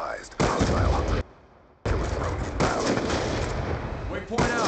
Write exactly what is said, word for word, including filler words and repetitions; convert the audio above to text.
advised. Hostile hunter. Killer drone inbound. Waypoint out.